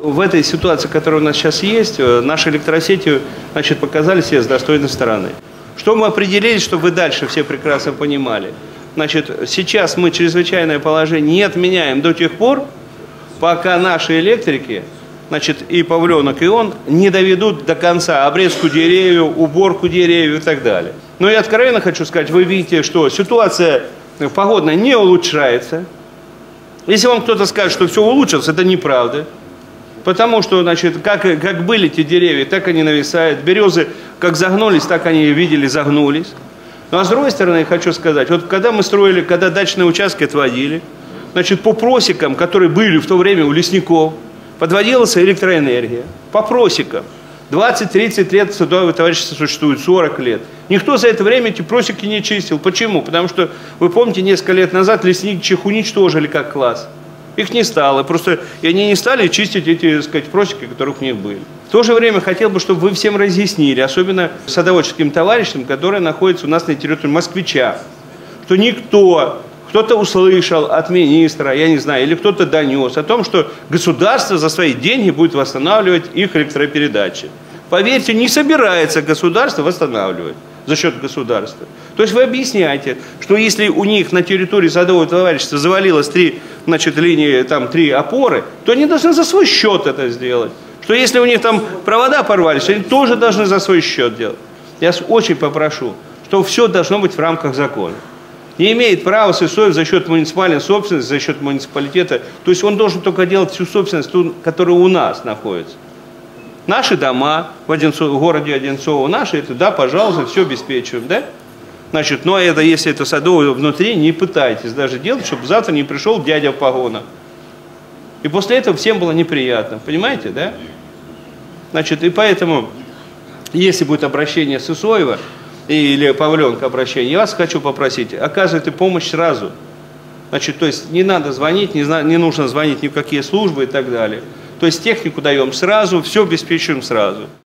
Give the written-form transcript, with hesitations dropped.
В этой ситуации, которая у нас сейчас есть, наши электросети, значит, показали себя с достойной стороны. Что мы определили, чтобы вы дальше все прекрасно понимали? Значит, сейчас мы чрезвычайное положение не отменяем до тех пор, пока наши электрики, значит, и Павленок, и он не доведут до конца обрезку деревьев, уборку деревьев и так далее. Но я откровенно хочу сказать, вы видите, что ситуация погодная не улучшается. Если вам кто-то скажет, что все улучшилось, это неправда. Потому что, значит, как были эти деревья, так они нависают. Березы как загнулись, так они, видели, загнулись. Ну, а с другой стороны, я хочу сказать, вот когда мы строили, когда дачные участки отводили, значит, по просекам, которые были в то время у лесников, подводилась электроэнергия. По просекам. 20-30 лет садовое товарищество существует, 40 лет. Никто за это время эти просеки не чистил. Почему? Потому что, вы помните, несколько лет назад лесничьих уничтожили как класс. Их не стало. Просто и они не стали чистить эти, так сказать, просеки, которые у них были. В то же время хотел бы, чтобы вы всем разъяснили, особенно садоводческим товарищам, которые находятся у нас на территории москвича, что никто, кто-то услышал от министра, я не знаю, или кто-то донес о том, что государство за свои деньги будет восстанавливать их электропередачи. Поверьте, не собирается государство восстанавливать за счет государства. То есть вы объясняете, что если у них на территории садового товарищества завалилось 3, значит, линии, там 3 опоры, то они должны за свой счет это сделать. Что если у них там провода порвались, они тоже должны за свой счет делать. Я вас очень попрошу, что все должно быть в рамках закона. Не имеет права Сысоев за счет муниципальной собственности, за счет муниципалитета. То есть он должен только делать всю собственность, ту, которая у нас находится. Наши дома в городе Одинцово, наши, это, да, пожалуйста, все обеспечиваем, да? Значит, но это, если это садовое внутри, не пытайтесь даже делать, чтобы завтра не пришел дядя в погонах. И после этого всем было неприятно, понимаете, да? Значит, и поэтому, если будет обращение Сысоева, или Павленка обращение, я вас хочу попросить, оказывайте помощь сразу. Значит, то есть не надо звонить, не нужно звонить ни в какие службы и так далее. То есть технику даем сразу, все обеспечиваем сразу.